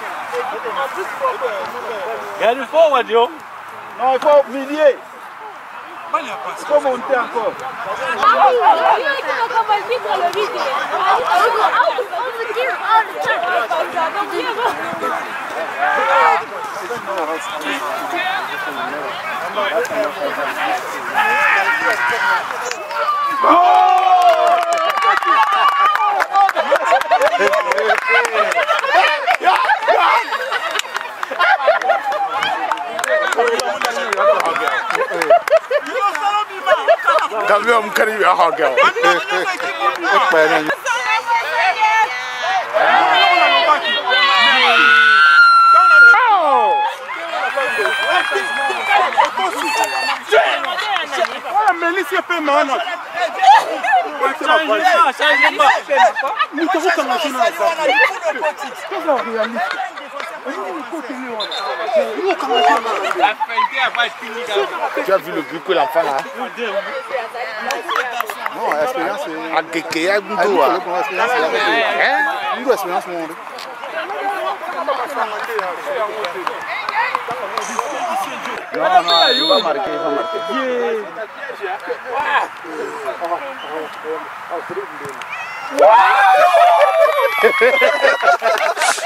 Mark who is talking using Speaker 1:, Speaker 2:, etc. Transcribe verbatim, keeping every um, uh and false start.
Speaker 1: Regarde le forward, yo.
Speaker 2: Non, il faut millier. Il faut monter encore.
Speaker 3: Calme un carré à Haga.
Speaker 2: Melissa peut maintenant.
Speaker 3: Tu as vu le but que l'enfant a?
Speaker 2: Non, l'expérience
Speaker 3: c'est... À Kékéa, Goudoua.
Speaker 2: Hein? Une expérience monde. Non, non, il va marquer, il va marquer. Yeah.